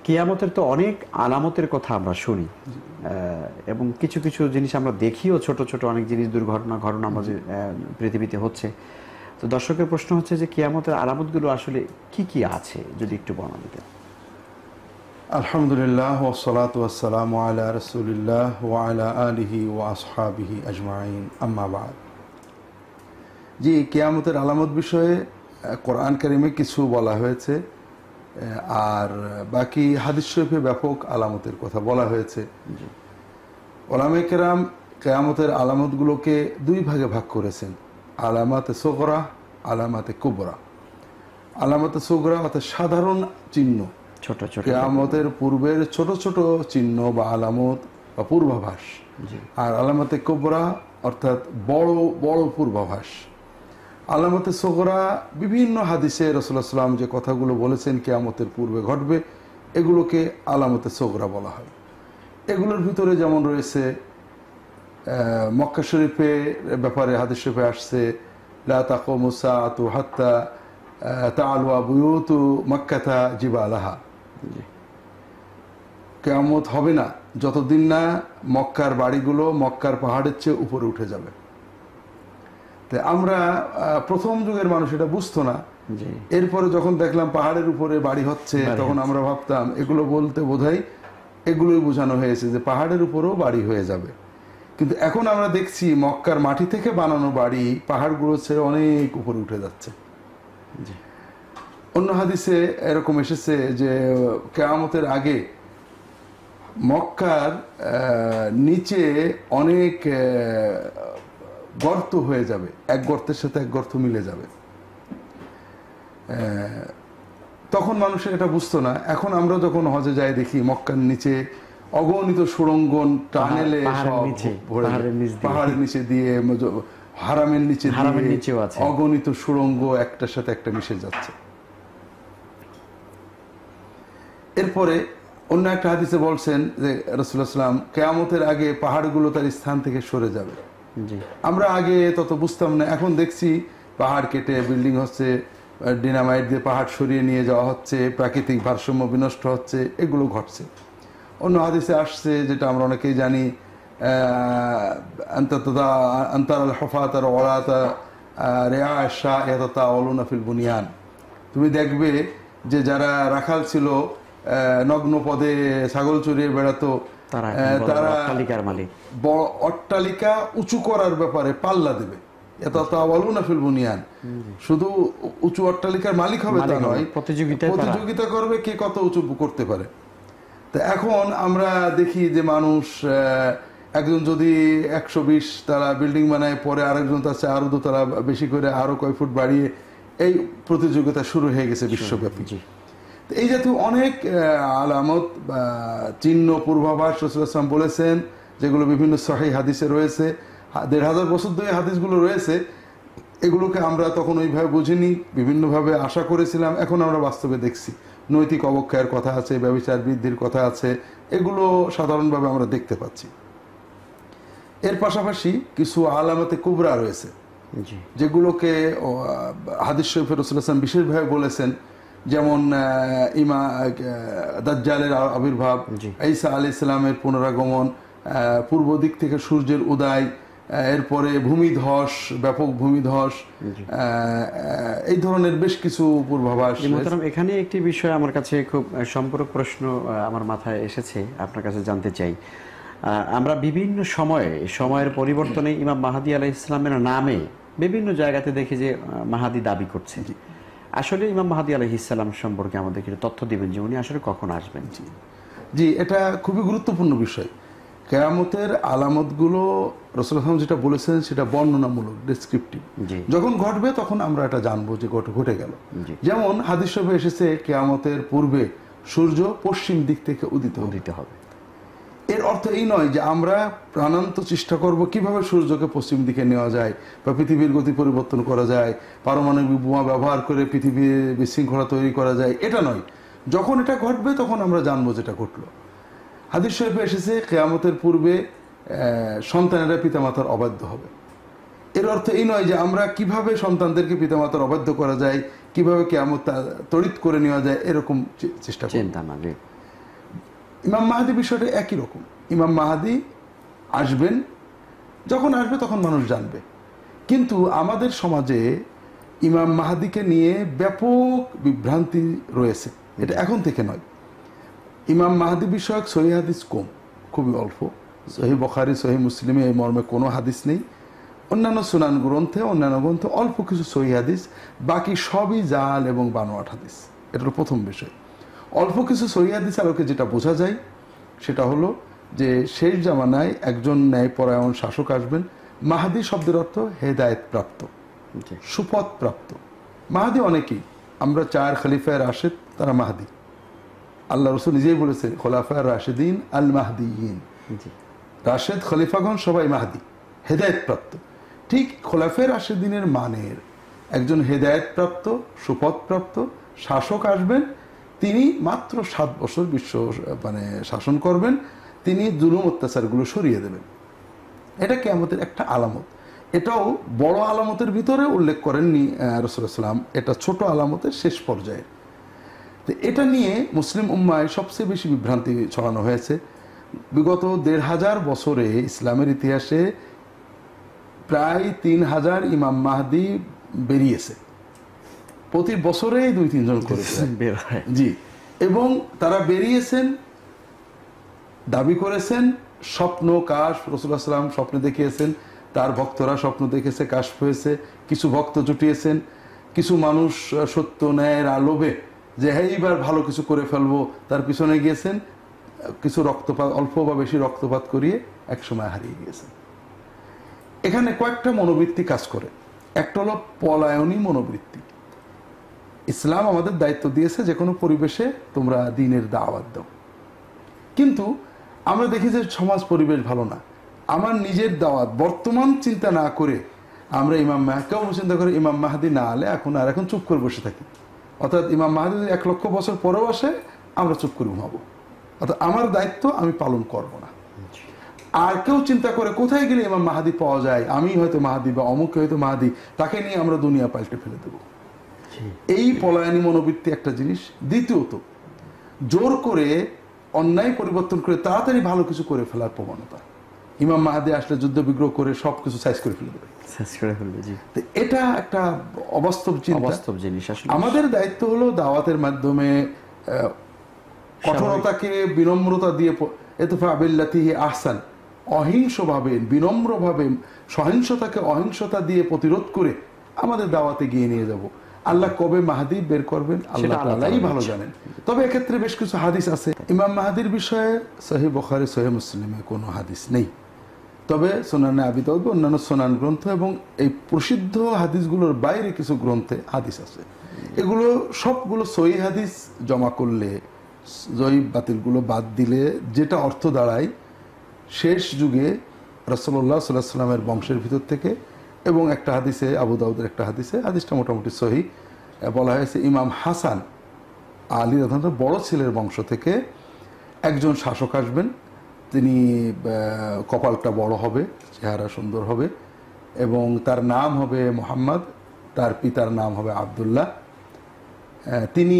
কিয়ামতের তো অনেক আলামতের কথা আমরা শুনি, এবং কিছু কিছু জিনিস আমরা দেখিও, ছোট ছোট অনেক জিনিস, দুর্ঘটনা ঘটনা আমাদের পৃথিবীতে হচ্ছে। তো দর্শকের প্রশ্ন হচ্ছে যে কিয়ামতের আলামতগুলো আসলে কি কি আছে, যদি একটু বর্ণনা দিতেন। আলহামদুলিল্লাহ ওয়াসসালাতু ওয়াসসালামু আলা রাসূলিল্লাহ ওয়া আলা আলিহি ওয়া আসহাবিহি আজমাইন, আম্মা বাদ। জি, কিয়ামতের আলামত বিষয়ে কোরআন কারিমে কিছু বলা হয়েছে, আর বাকি হাদিস শরীফে ব্যাপক আলামতের কথা বলা হয়েছে। উলামায়ে কেরাম কিয়ামতের আলামতগুলোকে দুই ভাগে ভাগ করেছেন, আলামাতে সুগরা, আলামাতে কুবরা। আলামাতে সুগরা অর্থাৎ সাধারণ চিহ্ন, ছোট ছোট কিয়ামতের পূর্বের ছোট ছোট চিহ্ন বা আলামত বা পূর্বাভাস। আর আলামতে কুবরা অর্থাৎ বড় বড় পূর্বাভাস। আলামতে সুগরা বিভিন্ন হাদিসে রাসূলুল্লাহ সাল্লাল্লাহু আলাইহি ওয়াসাল্লাম যে কথাগুলো বলেছেন কিয়ামতের পূর্বে ঘটবে, এগুলোকে আলামতে সুগরা বলা হয়। এগুলোর ভিতরে যেমন রয়েছে মক্কা শরীফের ব্যাপারে হাদিস শরীফে আসছে, লা তাকুমু সাআতু হাত্তা তাআলু বুয়ুতু মাক্কাতা জিবালাহা। কিয়ামত হবে না যতদিন না মক্কার বাড়িগুলো মক্কার পাহাড়ের চেয়ে উপরে উঠে যাবে। তো আমরা প্রথম যুগের মানুষ এটা বুঝতো না। এরপরে যখন দেখলাম পাহাড়ের উপরে বাড়ি হচ্ছে, তখন আমরা ভাবতাম এগুলো বলতে বোধহয় এগুলোই বোঝানো হয়েছে যে পাহাড়ের উপরেও বাড়ি হয়ে যাবে। কিন্তু এখন আমরা দেখছি মক্কার মাটি থেকে বানানো বাড়ি পাহাড়গুলো ছেড়ে অনেক উপরে উঠে যাচ্ছে। অন্য হাদিসে এরকম এসেছে যে কিয়ামতের আগে মক্কার নিচে অনেক গর্ত হয়ে যাবে, এক গর্তের সাথে এক গর্ত মিলে যাবে। তখন মানুষের এটা বুঝতো না। এখন আমরা যখন হজে যাই দেখি মক্কার নিচে অগণিত সুড়ঙ্গ, টানেলে পাহাড়ের নিচে দিয়ে, হারামের নিচে অগণিত সুড়ঙ্গ একটার সাথে একটা মিশে যাচ্ছে। এরপরে অন্য একটা হাদিসে বলছেন যে রাসূলুল্লাহ সাল্লাল্লাহু আলাইহি ওয়াসাল্লাম কিয়ামতের আগে পাহাড়গুলো তার স্থান থেকে সরে যাবে। আমরা আগে তত বুঝতাম না, এখন দেখছি পাহাড় কেটে বিল্ডিং হচ্ছে, ডিনামাইট দিয়ে পাহাড় সরিয়ে নিয়ে যাওয়া হচ্ছে, প্রাকৃতিক ভারসাম্য বিনষ্ট হচ্ছে, এগুলো ঘটছে। অন্য হাদিসে আসছে, যেটা আমরা অনেকেই জানি, আনতারাল হুফাতার ওয়ালাতা রিআ আশ-শাইয়াতা ওয়ালুনা ফিল বুনিয়ান। তুমি দেখবে যে যারা রাখাল ছিল, নগ্ন পদে ছাগল চড়িয়ে বেড়াতো, তারা বড় অট্টালিকা উঁচু করার ব্যাপারে পাল্লা দেবে। শুধু উঁচু অট্টালিকার মালিক হবে তা নয়, প্রতিযোগিতা করবে কে কত উঁচু করতে পারে। তো এখন আমরা দেখি যে মানুষ, একজন যদি 120 তালা বিল্ডিং বানায়, পরে আরেকজন তার চেয়ে আরো 2 তালা বেশি করে আরো কয় ফুট বাড়িয়ে, এই প্রতিযোগিতা শুরু হয়ে গেছে বিশ্বব্যাপী। এই জাতীয় অনেক আলামত বা চিহ্ন পূর্বাভাস রাসূলুল্লাহ সাল্লাল্লাহু আলাইহি ওয়াসাল্লাম বলেছেন, যেগুলো বিভিন্ন সহিহ হাদিসে রয়েছে। 1500 বছর ধরে হাদিসগুলো রয়েছে। এগুলোকে আমরা তখন ওইভাবে বুঝিনি, বিভিন্নভাবে আশা করেছিলাম। এখন আমরা বাস্তবে দেখছি নৈতিক অবক্ষয়ের কথা আছে, ব্যভিচার বৃদ্ধির কথা আছে, এগুলো সাধারণভাবে আমরা দেখতে পাচ্ছি। এর পাশাপাশি কিছু আলামতে কুবরা রয়েছে, যেগুলোকে হাদিস শরীফে রাসূলুল্লাহ সাল্লাল্লাহু আলাইহি ওয়াসাল্লাম বিশেষভাবে বলেছেন। যেমন দাজ্জালের আবির্ভাব, ঈসা আলাইহিস সালামের পুনরাগমন, পূর্ব দিক থেকে সূর্যের উদয়, এরপরে ভূমিধস, ব্যাপক ভূমিধস, এই ধরনের বেশ কিছু পূর্বাভাস। এখানে একটি বিষয় আমার কাছে খুব সম্পূরক প্রশ্ন আমার মাথায় এসেছে, আপনার কাছে জানতে চাই। আমরা বিভিন্ন সময়ের পরিবর্তনে ইমাম মাহদী আলাইহিস সালামের নামে বিভিন্ন জায়গাতে দেখি যে মাহাদি দাবি করছে। আসলে ইমাম মাহদী আলাইহিস সালাম সম্পর্কে আমাদেরকে তথ্য দিবেন যে উনি আসলে কখন আসবেন? জি, এটা খুবই গুরুত্বপূর্ণ বিষয়। কিয়ামতের আলামতগুলো রাসূলুল্লাহ সাল্লাল্লাহু আলাইহি ওয়াসাল্লাম যেটা বলেছেন সেটা বর্ণনামূলক, ডেসক্রিপটিভ। যখন ঘটবে তখন আমরা এটা জানবো যে ঘটে গেল। যেমন হাদিস শরীফে এসেছে কিয়ামতের পূর্বে সূর্য পশ্চিম দিক থেকে উদিত হবে। এর অর্থ এই নয় যে আমরা প্রাণান্ত চেষ্টা করব কিভাবে সূর্যকে পশ্চিম দিকে নেওয়া যায় বা পৃথিবীর গতি পরিবর্তন করা যায়, পারমাণবিক বোমা ব্যবহার করে পৃথিবীর বিশৃঙ্খলা তৈরি করা যায়, এটা নয়। যখন এটা ঘটবে তখন আমরা জানবো যেটা ঘটলো। হাদিস শরীফে এসেছে কিয়ামতের পূর্বে সন্তানেরা পিতামাতার অবাধ্য হবে। এর অর্থ এই নয় যে আমরা কিভাবে সন্তানদেরকে পিতামাতার অবাধ্য করা যায়, কিভাবে কিয়ামত তড়িৎ করে নেওয়া যায়, এরকম চেষ্টা করব। ইমাম মাহাদি বিষয়টা একই রকম। ইমাম মাহাদি আসবেন, যখন আসবে তখন মানুষ জানবে। কিন্তু আমাদের সমাজে ইমাম মাহাদিকে নিয়ে ব্যাপক বিভ্রান্তি রয়েছে। এটা এখন থেকে নয়। ইমাম মাহাদি বিষয়ক সহিহ হাদিস কম, খুবই অল্প। সহিহ বুখারী, সহিহ মুসলিমে এই মর্মে কোনো হাদিস নেই। অন্যান্য সুনান গ্রন্থে, অন্যান্য গ্রন্থে অল্প কিছু সহিহ হাদিস, বাকি সবই জাল এবং বানোয়াট হাদিস। এটা হলো প্রথম বিষয়। অল্প কিছু সহিহ হাদিস আলোকে যেটা বোঝা যায় সেটা হলো যে শেষ জামানায় একজন ন্যায়পরায়ণ শাসক আসবেন। মাহাদি শব্দের অর্থ হেদায়েত প্রাপ্ত, সুপথ প্রাপ্ত। মাহাদি অনেকেই, আমরা 4 খলিফায়ে রাশেদ, তারা মাহাদি। আল্লাহ রসুল নিজেই বলেছে খোলাফায়ে রাশেদিন আল মাহদিয়িন, রাশেদ খলিফাগণ সবাই মাহাদি, হেদায়েত প্রাপ্ত। ঠিক খোলাফায়ে রাশেদিনের মানের একজন হেদায়েত প্রাপ্ত, সুপথ প্রাপ্ত শাসক আসবেন। তিনি মাত্র 7 বছর বিশ্ব শাসন করবেন। তিনি জুলুম অত্যাচারগুলো সরিয়ে দেবেন। এটা কিয়ামতের একটা আলামত। এটাও বড় আলামতের ভিতরে উল্লেখ করেননি রাসূলুল্লাহ সাল্লাল্লাহু আলাইহি ওয়াসাল্লাম, এটা ছোট আলামতের শেষ পর্যায়ে। তো এটা নিয়ে মুসলিম উম্মায় সবচেয়ে বেশি বিভ্রান্তি ছড়ানো হয়েছে। বিগত 1500 বছরে ইসলামের ইতিহাসে প্রায় 3000 ইমাম মাহদি বেরিয়েছে। প্রতি বছরেই 2-3 জন করে বের হয়। জি, এবং তারা বেরিয়েছেন, দাবি করেছেন স্বপ্ন কাশ, রাসূলুল্লাহ সাল্লাল্লাহু আলাইহি ওয়াসাল্লাম স্বপ্নে দেখিয়েছেন, তার ভক্তরা স্বপ্ন দেখেছে, কাশফ হয়েছে। কিছু ভক্ত জুটিয়েছেন, কিছু মানুষ সত্য ন্যায়ের আলোভে যে হ্যাঁ এইবার ভালো কিছু করে ফেলবো তার পিছনে গিয়েছেন। কিছু রক্তপাত, অল্প বা বেশি রক্তপাত করিয়ে একসময় হারিয়ে গিয়েছেন। এখানে কয়েকটা মনোবৃত্তি কাজ করে। একটা হলো পলায়নী মনোবৃত্তি। ইসলাম আমাদের দায়িত্ব দিয়েছে যে কোনো পরিবেশে তোমরা দ্বীনের দাওয়াত দাও, কিন্তু আমরা দেখি যে সমাজ পরিবেশ ভালো না। আমার নিজের দাওয়াত বর্তমান চিন্তা না করে আমরা কেউ চিন্তা করে ইমাম মাহাদি না আলে এখন চুপ করে বসে থাকি। অর্থাৎ ইমাম মাহাদি 1 লক্ষ বছর পরেও আসে, আমরা চুপ করে ঘুমাবো। অর্থাৎ আমার দায়িত্ব আমি পালন করব না। আর কেউ চিন্তা করে কোথায় গেলে ইমাম মাহাদি পাওয়া যায়, আমি হয়তো মাহাদি বা অমুক হয়তো মাহাদি, তাকে নিয়ে আমরা দুনিয়া পাল্টে ফেলে দেবো। এই পলায়নী মনোবৃত্তি একটা জিনিস। দ্বিতীয়ত, জোর করে অন্যায় পরিবর্তন করে তাড়াতাড়ি ভালো কিছু করে ফেলার প্রবণতা। ইমাম মাহাদি আসলে যুদ্ধ বিগ্রহ করে সবকিছু সাইজ করে ফেলে দেবে। এটা একটা অবাস্তব জিনিস। আমাদের দায়িত্ব হলো দাওয়াতের মাধ্যমে কঠোরতাকে বিনম্রতা দিয়ে, ইতফা বিল্লাতিহি আহসান, অহিংসভাবে বিনম্রভাবে সহিংসতাকে অহিংসতা দিয়ে প্রতিরোধ করে আমাদের দাওয়াতে গিয়ে নিয়ে যাব। আল্লাহ কবে মাহাদি বের করবেন আল্লাহ তাআলাই ভালো জানেন। তবে এক্ষেত্রে বেশ কিছু হাদিস আছে। ইমাম মাহাদির বিষয়ে সহিহ বুখারী, সহিহ মুসলিমে কোনো হাদিস নেই। তবে সুনানে আবি দাউদ, অন্যান্য সুনান গ্রন্থ এবং এই প্রসিদ্ধ হাদিসগুলোর বাইরে কিছু গ্রন্থে হাদিস আছে। এগুলো সবগুলো সহিহ হাদিস জমা করলে, জয়ীফ বাতিলগুলো বাদ দিলে যেটা অর্থ দাঁড়ায়, শেষ যুগে রাসূলুল্লাহ সাল্লাল্লাহু আলাইহি ওয়াসাল্লামের বংশের ভিতর থেকে, এবং একটা হাদিসে, আবু দাউদের একটা হাদিসে, হাদিসটা মোটামুটি সহিহ, বলা হয়েছে ইমাম হাসান আলী রাদিয়াল্লাহু বড় ছেলের বংশ থেকে একজন শাসক আসবেন। তিনি কপালটা বড় হবে, চেহারা সুন্দর হবে, এবং তার নাম হবে মুহাম্মদ, তার পিতার নাম হবে আব্দুল্লাহ। তিনি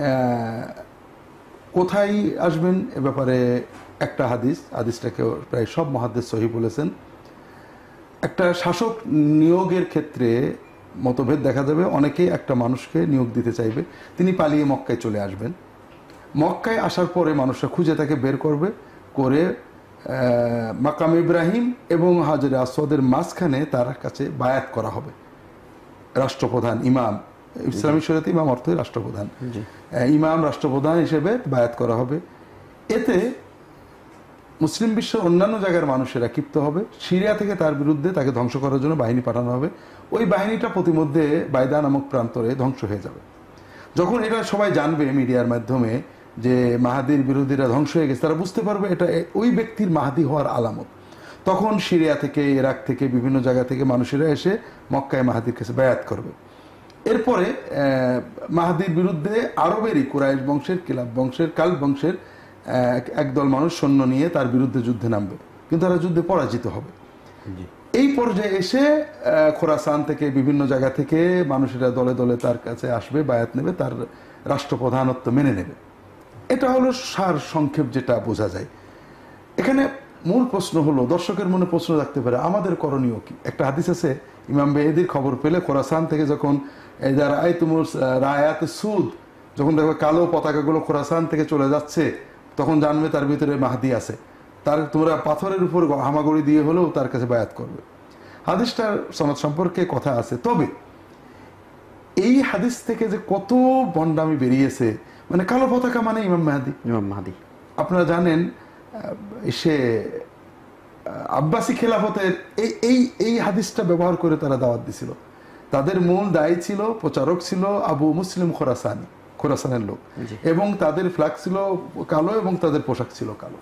কোথায় আসবেন এ ব্যাপারে একটা হাদিসটাকে প্রায় সব মুহাদ্দিস সহিহ বলেছেন। একটা শাসক নিয়োগের ক্ষেত্রে মতভেদ দেখা যাবে। অনেকেই একটা মানুষকে নিয়োগ দিতে চাইবে, তিনি পালিয়ে মক্কায় চলে আসবেন। মক্কায় আসার পরে মানুষরা খুঁজে তাকে বের করবে, করে মাকাম ইব্রাহিম এবং হাজরে আসওয়াদের মাঝখানে তার কাছে বায়াত করা হবে। রাষ্ট্রপ্রধান, ইমাম, ইসলামী শরীয়তে ইমাম অর্থ রাষ্ট্রপ্রধান, ইমাম রাষ্ট্রপ্রধান হিসেবে বায়াত করা হবে। এতে মুসলিম বিশ্বের অন্যান্য জায়গার মানুষেরা ক্ষিপ্ত হবে। সিরিয়া থেকে তার বিরুদ্ধে তাকে ধ্বংস করার জন্য বাহিনী পাঠানো হবে। ওই বাহিনীটা প্রতিমধ্যে বাইদা নামক প্রান্তরে ধ্বংস হয়ে যাবে। যখন এটা সবাই জানবে মিডিয়ার মাধ্যমে যে মাহাদির বিরোধীরা ধ্বংস হয়ে গেছে, তারা বুঝতে পারবে এটা ওই ব্যক্তির মাহাদি হওয়ার আলামত। তখন সিরিয়া থেকে, ইরাক থেকে, বিভিন্ন জায়গা থেকে মানুষেরা এসে মক্কায় মাহাদির কাছে বায়াত করবে। এরপরে মাহাদির বিরুদ্ধে আরবেরই কুরাইশ বংশের, কিলাব বংশের, কালব বংশের একদল মানুষ সৈন্য নিয়ে তার বিরুদ্ধে যুদ্ধে নামবে, কিন্তু তারা যুদ্ধে পরাজিত হবে। এই পর্যায়ে এসে খোরাসান থেকে, বিভিন্ন জায়গা থেকে মানুষেরা দলে দলে তার কাছে আসবে, বায়াত নেবে, তার রাষ্ট্রপ্রধানত্ব মেনে নেবে। এটা হলো সার সংক্ষেপ যেটা বোঝা যায়। এখানে মূল প্রশ্ন হলো, দর্শকের মনে প্রশ্ন রাখতে পারে আমাদের করণীয় কি। একটা হাদিস আছে, ইমাম বেহেদির খবর পেলে খোরাসান থেকে যখন রায়াত সুদ, যখন দেখবে কালো পতাকাগুলো খোরাসান থেকে চলে যাচ্ছে, তখন জানবে তার ভিতরে মাহদি আছে। তোমরা পাথরের উপর হামাগুড়ি দিয়ে হলেও তার কাছে বায়াত করবে। হাদিসটার সনদ সম্পর্কে কথা আছে, তবে এই হাদিস থেকে যে কত বন্ডামি বেরিয়েছে, মানে কালো পতাকা মানে ইমাম মাহদি। আপনারা জানেন সে আব্বাসি খেলাফতের এই হাদিসটা ব্যবহার করে তারা দাওয়াত দিছিল। তাদের মূল দায়ী ছিল, প্রচারক ছিল আবু মুসলিম খোরাসানের লোক, এবং তাদের ফ্ল্যাগ ছিল কালো এবং তাদের পোশাক ছিল কালো।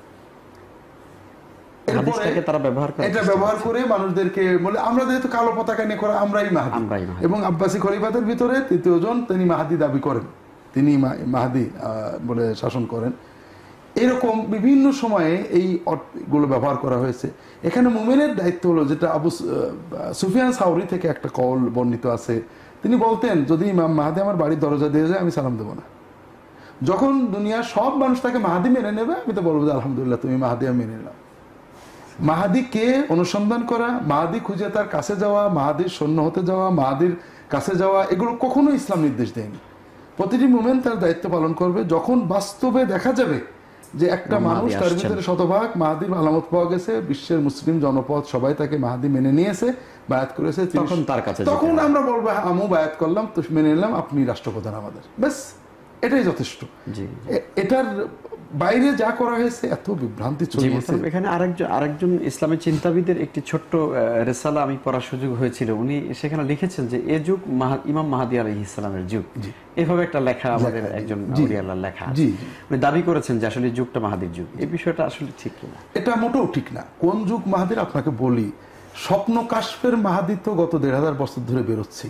এটা ব্যবহার করে মানুষদেরকে বলে আমরা যেহেতু কালো পতাকা নিয়ে করা আমরাই মাহদি, এবং আব্বাসী খলিফাদের ভিতরে তৃতীয় জন তিনি মাহদি দাবি করেন, তিনি মাহদি বলে শাসন করেন। এরকম বিভিন্ন সময়ে এইগুলো ব্যবহার করা হয়েছে। এখানে মুমিনের দায়িত্ব হলো, যেটা আবু সুফিয়ান সাউরি থেকে একটা কল বর্ণিত আছে, তিনি বলতেন যদি ইমাম মাহদি আমার বাড়ির দরজা দিয়ে যায় আমি সালাম দেবো না। যখন দুনিয়ার সব মানুষ তাকে মাহদি মেনে নেবে আমি তো বলবো যে আলহামদুলিল্লাহ তুমি মাহদি আমি মেনে নিলাম। মাহাদিকে অনুসন্ধান করা, মাহাদি খুঁজে তার কাছে যাওয়া, মাহাদির সৈন্য হতে যাওয়া, মাহাদির কাছে যাওয়া, এগুলো কখনো ইসলাম নির্দেশ দেয়নি। প্রতিটি মুমিন তার দায়িত্ব পালন করবে। যখন বাস্তবে দেখা যাবে যে একটা মানুষ তার ভিতরে শতভাগ মাহাদির আলামত পাওয়া গেছে, বিশ্বের মুসলিম জনপদ সবাই তাকে মাহাদি মেনে নিয়েছে, বায়াত করেছে, তখন আমরা বলবো আমু বায়াত করলাম, তো মেনে নিলাম, আপনি রাষ্ট্রপ্রধান আমাদের, ব্যাস এটাই যথেষ্ট। এটার বাইরে যা করা হয়েছে এত বিভ্রান্তি ছড়িয়েছে। এখানে আরেকজন ইসলামের চিন্তাবিদের একটি ছোট্ট রেসালা আমি পড়ার সুযোগ হয়েছিল, উনি সেখানে লিখেছেন যে এ যুগ ইমাম মাহদি আলাইহিস সালামের যুগ, এভাবে একটা লেখা আমাদের একজন আউলিয়ার লেখা। উনি দাবি করেছেন যে আসলে যুগটা মাহাদির যুগ। এই বিষয়টা আসলে ঠিক কিনা? এটা মোটেও ঠিক না। কোন যুগ মাহাদির আপনাকে বলি, স্বপ্ন কাশফের মাহাদি তো গত ১৫০০ বছর ধরে বেরোচ্ছে।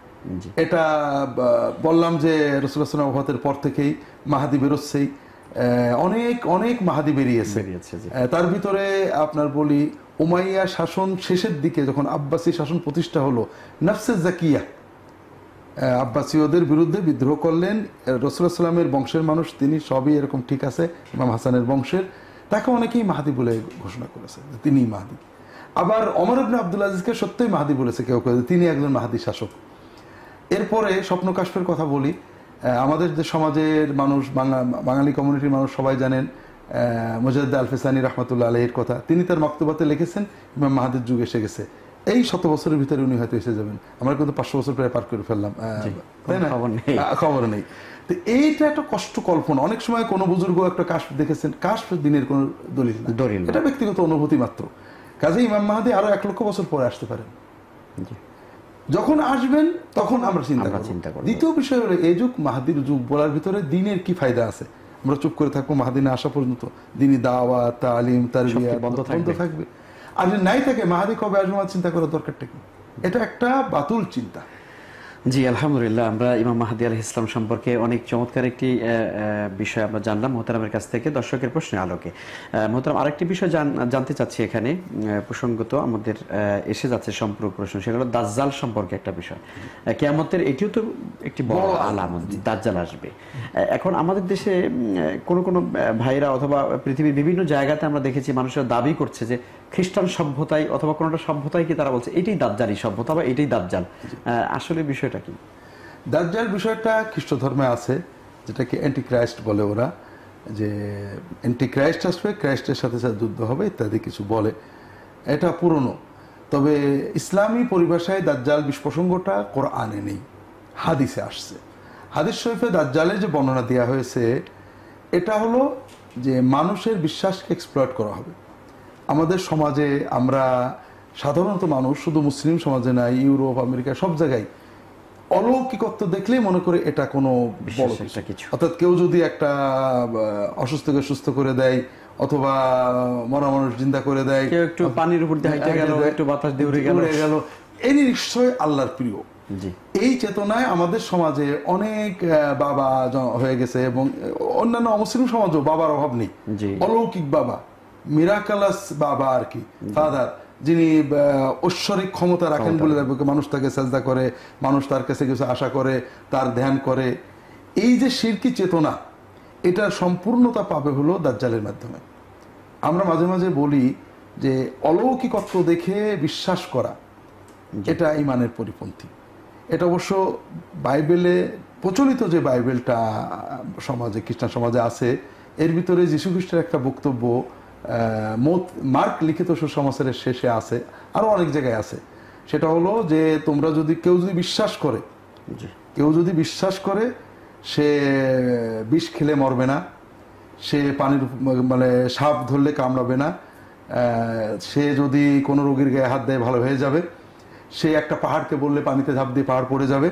এটা বললাম যে রাসূলুল্লাহ সাল্লাল্লাহু আলাইহি ওয়াসাল্লামের পর থেকেই মাহাদি বেরোচ্ছেই, অনেক অনেক মাহাদি বেরিয়েছে। তার ভিতরে আপনার বলি উমাইয়া শাসন শেষের দিকে যখন আব্বাসী শাসন প্রতিষ্ঠা হলো, নফসে জাকিয়া আব্বাসীয়দের বিরুদ্ধে বিদ্রোহ করলেন। রাসূলুল্লাহ সাল্লামের বংশের মানুষ তিনি, সবই এরকম ঠিক আছে, ইমাম হাসানের বংশের, তাকে অনেকেই মাহাদি বলে ঘোষণা করেছে যে তিনি মাহাদি। আবার ওমর ইবনে আব্দুল আজিজকে সত্যই মাহাদি বলেছে কেউ কেউ, তিনি একজন মাহাদি শাসক। এরপরে স্বপ্ন কাশফের কথা বলি, আমাদের যে সমাজের মানুষ, বাঙালি কমিউনিটির মানুষ সবাই জানেন মুজাদ্দিদ আল ফিসানি রাহমাতুল্লাহ আলাইহির কথা। তিনি তার মাকতুবাতে লিখেছেন ইমাম মাহাদির যুগ এসে গেছে, এই 100 বছরের ভিতরে উনি হয়তো এসে যাবেন। আমরা কিন্তু 500 বছর প্রায় পার করে ফেললাম, তাই না? খবর নেই। তো এইটা একটা কষ্ট কল্পনা। অনেক সময় কোনো বুজুর্গ একটা কাশফ দেখেছেন, কাশফ দিনের কোনো দলিল না, এটা ব্যক্তিগত অনুভূতি মাত্র। কাজে ইমাম মাহাদি আরো 1 লক্ষ বছর পরে আসতে পারেন। যখন আসবেন তখন আমরা চিন্তা করব। দ্বিতীয় বিষয় হলো এই যুগ মাহাদির যুগ বলার ভিতরে দিনের কি ফায়দা আছে? আমরা চুপ করে থাকবো মাহাদি না আসা পর্যন্ত? দিনই দাওয়াত, তালিম, তারবিয়া বন্ধ থাকবে। আর যদি নাই থাকে মাহাদি কবে আসবে আমার চিন্তা করার দরকারটা কি? এটা একটা বাতুল চিন্তা। জি আলহামদুলিল্লাহ, আমরা ইমাম মাহদি আলাইহিস সালাম সম্পর্কে অনেক চমৎকার একটি বিষয় আমরা জানলাম মোহতারামের কাছ থেকে দর্শকের প্রশ্নের আলোকে। মোহতারাম, আরেকটি বিষয় জানতে চাচ্ছি এখানে প্রসঙ্গত আমাদের এসে যাচ্ছে সম্পূর্ণ প্রশ্ন, সেগুলো দাজ্জাল সম্পর্কে একটা বিষয়। কিয়ামতের এটিও তো একটি বড় আলামত, দাজ্জাল আসবে। এখন আমাদের দেশে কোন ভাইরা অথবা পৃথিবীর বিভিন্ন জায়গাতে আমরা দেখেছি মানুষরা দাবি করছে যে খ্রিস্টান সভ্যতায় অথবা কোনোটা সভ্যতায় কি তারা বলছে এটাই দাজ্জালি সভ্যতা বা এটাই দাজ্জাল। আসলে বিষয়টা কি? দাজ্জাল বিষয়টা খ্রিস্ট ধর্মে আছে, যেটাকে অ্যান্টিক্রাইস্ট বলে ওরা, যে অ্যান্টিক্রাইস্ট আসবে, ক্রাইস্টের সাথে সাথে যুদ্ধ হবে ইত্যাদি কিছু বলে। এটা পুরনো, তবে ইসলামী পরিভাষায় দাজ্জাল প্রসঙ্গটা কোরআনে নেই, হাদিসে আসছে। হাদিস শরীফে দাজ্জালের যে বর্ণনা দেওয়া হয়েছে এটা হলো যে মানুষের বিশ্বাসকে এক্সপ্লয়েট করা হবে। আমাদের সমাজে আমরা সাধারণত মানুষ, শুধু মুসলিম সমাজে নাই, ইউরোপ, আমেরিকা সব জায়গায় অলৌকিকত্ব দেখলেই মনে করে এটা কোনো বড় কিছু। অর্থাৎ কেউ যদি একটা অসুস্থকে সুস্থ করে দেয় অথবা মরা মানুষ জিন্দা করে দেয়, কেউ একটু পানির উপর দিয়ে হেঁটে গেল, একটু বাতাস দিয়ে উড়ে গেল, এই নিশ্চয় আল্লাহর প্রিয়। এই চেতনায় আমাদের সমাজে অনেক বাবা হয়ে গেছে, এবং অন্যান্য অমুসলিম সমাজেও বাবার অভাব নেই। অলৌকিক বাবা, মিরাকালাস বাবা আর কি, ফাদার, যিনি ঐশ্বরিক ক্ষমতা রাখেন বলে মানুষ তাকে সাজদা করে, মানুষ তার কাছে কিছু আশা করে, তার ধ্যান করে। এই যে শিরকি চেতনা, এটা সম্পূর্ণতা পাবে হলো দাজ্জালের মাধ্যমে। আমরা মাঝে মাঝে বলি যে অলৌকিকত্ব দেখে বিশ্বাস করা এটা ঈমানের পরিপন্থী। এটা অবশ্য বাইবেলে প্রচলিত যে বাইবেলটা সমাজে, খ্রিস্টান সমাজে আছে, এর ভিতরে যীশু খ্রিস্টের একটা বক্তব্য মার্ক লিখিত সুসমাচারের শেষে আছে, আরো অনেক জায়গায় আছে। সেটা হলো যে তোমরা যদি কেউ যদি বিশ্বাস করে সে বিষ খেলে মরবে না, সে পানির মানে সাপ ধরলে কামড়াবে না, সে যদি কোনো রোগীর গায়ে হাত দেয় ভালো হয়ে যাবে, সে একটা পাহাড়কে বললে পানিতে ঝাঁপ দিয়ে পাহাড় পড়ে যাবে।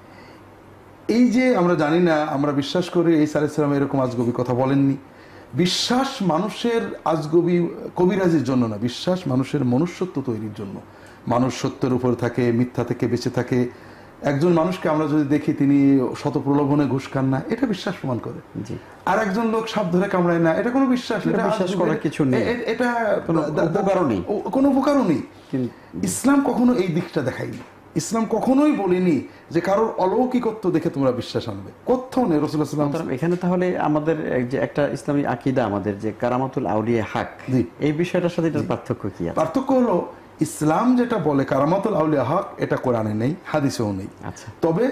এই যে আমরা জানি না, আমরা বিশ্বাস করি এই ঈসা আলাইহিস সালাম এরকম আজগবি কথা বলেননি। বিশ্বাস মানুষের আজগবি কবিরাজির জন্য না, বিশ্বাস মানুষের মনুষ্যত্ব তৈরির জন্য। মানুষ সত্যের উপর থাকে, মিথ্যা থেকে বেঁচে থাকে। একজন মানুষকে আমরা যদি দেখি তিনি শত প্রলোভনে ঘুষ খান না, এটা বিশ্বাস প্রমাণ করে। আর একজন লোক সাপ ধরে কামড়ায় না, এটা কোনো বিশ্বাস করার কিছু নেই, এটা কোনো উপকারও নেই। ইসলাম কখনো এই দিকটা দেখায়নি। ইসলাম কখনোই বলেনি যে কারোর অলৌকিকত্ব দেখে তোমরা বিশ্বাস আনবে, কোথাও নেই। রাসূলুল্লাহ সাল্লাল্লাহু আলাইহি ওয়াসাল্লাম এখানে তাহলে আমাদের যে একটা ইসলামী আকীদা আমাদের যে কারামাতুল আউলিয়া হক, এই বিষয়টার সাথে এটার পার্থক্য কি আছে? পার্থক্য হলো ইসলাম যেটা বলে কারামাতুল আউলিয়া হক, এটা কোরআনে নেই, হাদিসেও নেই। তবে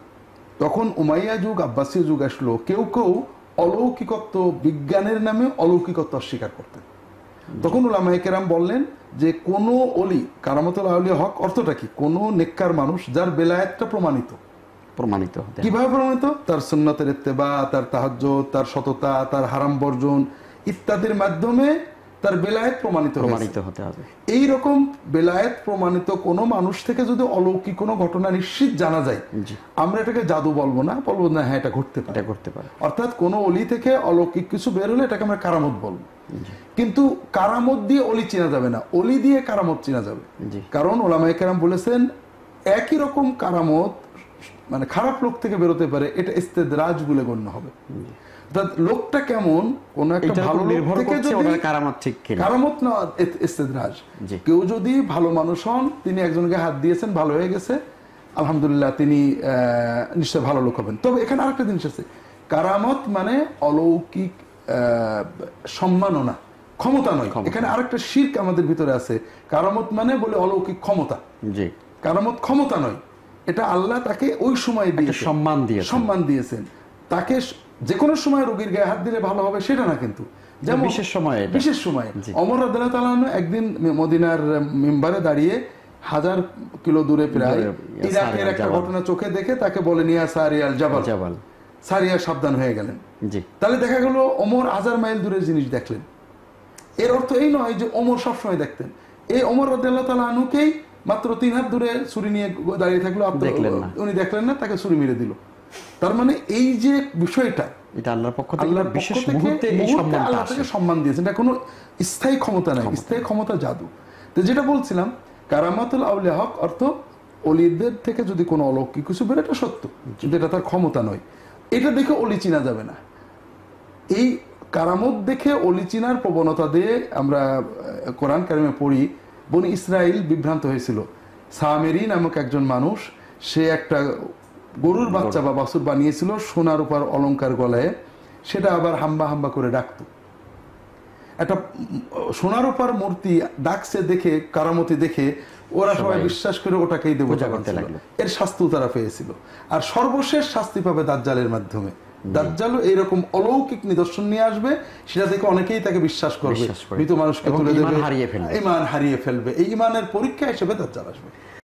তখন উমাইয়া যুগ, আব্বাসীয় যুগ আসলো, কেউ কেউ অলৌকিকত্ব বিজ্ঞানের নামে অলৌকিকত্ব অস্বীকার করতেন। তখন উলামায়ে কেরাম বললেন যে কোন ওলি, কারামাতুল আউলিয়া হক অর্থটা কি? কোন নেককার মানুষ যার বেলায়েতটা প্রমাণিত। কিভাবে প্রমাণিত? তার সুন্নতের ইত্তেবা, তার তাহাজ্জুদ, তার সততা, তার হারাম বর্জন ইত্যাদির মাধ্যমে তার বেলায়েত প্রমাণিত হতে হবে। এইরকম বেলায়েত প্রমাণিত কোন মানুষ থেকে যদি অলৌকিক কোনো ঘটনা নিশ্চিত জানা যায়, আমরা এটাকে জাদু বলবো না, হ্যাঁ এটা ঘটতে পারে। অর্থাৎ কোন অলি থেকে অলৌকিক কিছু বের হলে এটাকে আমরা কারামত বলবো। কিন্তু কারামত দিয়ে অলি চেনা যাবে না, অলি দিয়ে কারামত চেনা যাবে। কারণ উলামায়ে কেরাম বলেছেন একই রকম কারামত মানে খারাপ লোক থেকে বেরোতে পারে, এটা ইস্তেদরাজ বলে গণ্য হবে। লোকটা কেমন, কোন একটা ভালো লোক থেকে যদি কারামত না ইস্তেদরাজ। কেউ যদি ভালো মানুষ হন, তিনি একজনকে হাত দিয়েছেন, ভালো হয়ে গেছে, আলহামদুলিল্লাহ, তিনি নিশ্চয় ভালো লোক হবেন। তবে এখানে আরেকটা জিনিস আছে, কারামত মানে অলৌকিক সম্মাননা, ক্ষমতা নয়। এখানে আরেকটা শিরক আমাদের ভিতরে আছে। কারামত মানে বলে অলৌকিক ক্ষমতা, কারামত ক্ষমতা নয়, এটা আল্লাহ তাকে ওই সময় দিয়ে সম্মান দিয়েছেন। তাকে যে কোনো সময় রোগীর গায়ে হাত দিলে ভালো হবে সেটা না, কিন্তু যেমন বিশেষ সময়ে ওমর রাদিয়াল্লাহু তাআলা আনহু একদিন মদিনার মিম্বারে দাঁড়িয়ে 1000 কিলো দূরে প্রায় ইরাকের একটা ঘটনা চোখে দেখে তাকে বলেন ইয়া সারিয়াল জাবাল, সারিয়া সাবধান হয়ে গেলেন। তাহলে দেখা গেল ওমর 1000 মাইল দূরের জিনিস দেখলেন। এর অর্থ এই নয় যে ওমর সবসময় দেখতেন। এই ওমর রাদিয়াল্লাহু তাআলা আনহুকেই মাত্র 3 হাত দূরে ছুরি নিয়ে দাঁড়িয়ে থাকলো, উনি দেখলেন না, তাকে ছুরি মেরে দিল। তার মানে এই যে বিষয়টা, এটা আল্লাহর পক্ষ থেকে বিশেষ মুহূর্তে এই সম্মানটা তাকে সম্মান দিয়েছেন। এটা কোনো স্থায়ী ক্ষমতা নাই, স্থায়ী ক্ষমতা জাদু। তো যেটা বলছিলাম, কারামাতুল আউলিয়া হক অর্থ ওলিদের থেকে যদি কোনো অলৌকিক কিছু বের, এটা সত্য, কিন্তু এটা তার ক্ষমতা নয়। এটা দেখে অলি চিনা যাবে না। এই কারামত দেখে অলি চিনার প্রবণতা দিয়ে আমরা কোরআন কারিমে পড়ি, বনি ইসরাইল বিভ্রান্ত হয়েছিল। সামেরি নামক একজন মানুষ, সে একটা গরুর বাচ্চা বা বাছুর বানিয়েছিল সোনার উপর অলংকার গলায়, সেটা আবার হাম্বা হাম্বা করে ডাকতো। একটা সোনার উপর মূর্তি ডাকছে দেখে, কারামতি দেখে ওরা সবাই বিশ্বাস করে ওটাকেই দেবতা করতে লাগলো। এর শাস্তিও তারা পেয়েছিল। আর সর্বশেষ শাস্তি পাবে দাজ্জালের মাধ্যমে। দাজ্জালও এইরকম অলৌকিক নিদর্শন নিয়ে আসবে, সেটা থেকে অনেকেই তাকে বিশ্বাস করবে, মৃত মানুষকে তুলে দেবে, ঈমান হারিয়ে ফেলবে। এই ঈমানের পরীক্ষা হিসেবে দাজ্জাল আসবে।